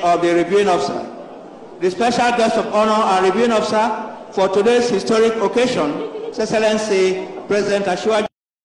of the reviewing officer. The special guest of honor and reviewing officer for today's historic occasion, His Excellency President Ashiwa